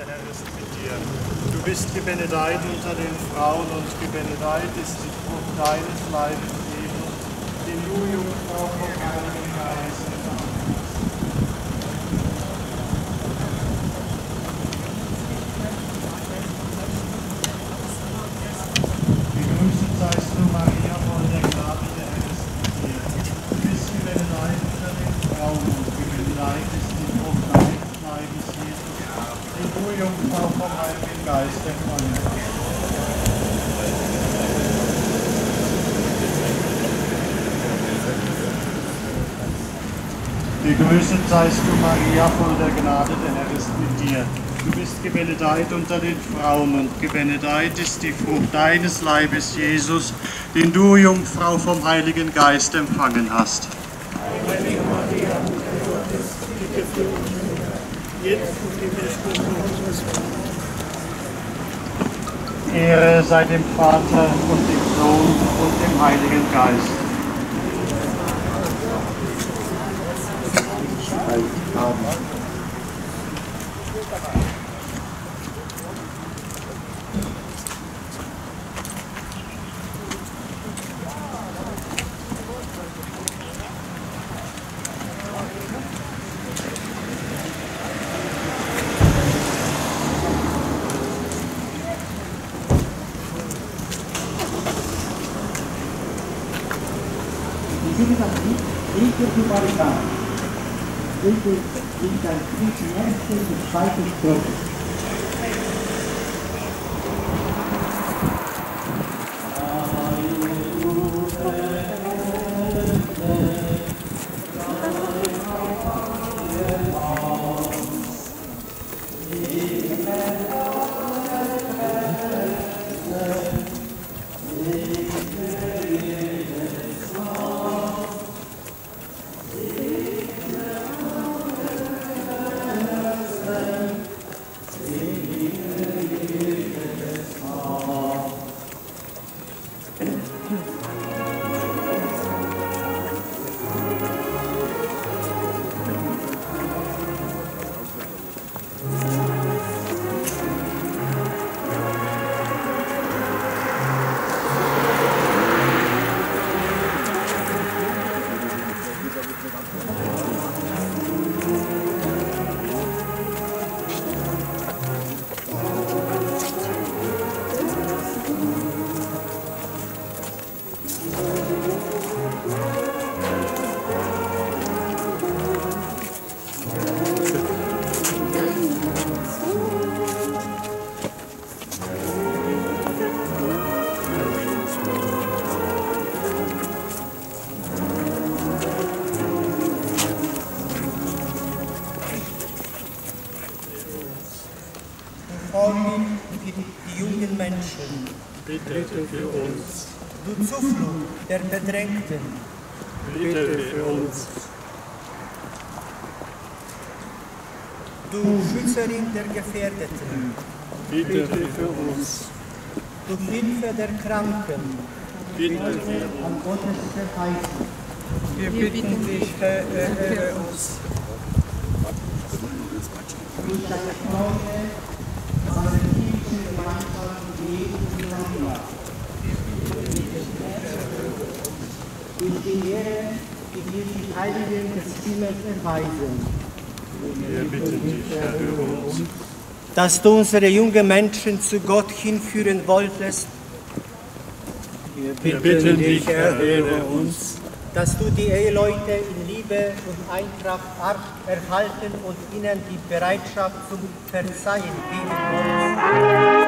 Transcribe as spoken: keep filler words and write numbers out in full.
der Herr ist mit dir. Du bist gebenedeit unter den Frauen und gebenedeit ist die Frucht deines Leibes, Jesus, den du, Jungfrau, vom Heiligen Geist empfangen hast. Gegrüßet seist du, Maria, voll der Gnade, der Herr ist mit dir. Du bist gebenedeit unter den Frauen und gebenedeit ist die Frucht deines Leibes, Jesus, den du, Jungfrau, vom Heiligen Geist empfangen hast. Gegrüßet seist du, Maria, voll der Gnade, der Herr ist mit dir. Du bist gebenedeit unter den Frauen und gebenedeit ist die Frucht deines Leibes, Jesus, den du, Jungfrau, vom Heiligen Geist empfangen hast. Heilige Maria, Mutter Gottes, bitte für uns Sünder, jetzt und in der Stunde unseres Todes. Ehre sei dem Vater und dem Sohn und dem Heiligen Geist. Amen. Rico di Parità, questo il calciatore del Spike Stop. Die jungen Menschen, Bitte für uns. du Zuflucht der Bedrängten, Bitte für uns. du Schützerin der Gefährdeten, Bitte für uns. du Hilfe der Kranken, Bitte für uns. An Gottes Verheißung. wir bitten dich, Herr, erhöre uns. Durch das Treue an der liebsten Gemeinschaft Jesu Maria. Durch die Ehre, die dir die Heiligen des Himmels erweisen. Wir bitten dich, erhöre uns. Dass du unsere jungen Menschen zu Gott hinführen wolltest, Wir bitten dich, erhöre uns. dass du die Eheleute in Liebe und Eintracht erhalten und ihnen die Bereitschaft zum Verzeihen geben wolltest.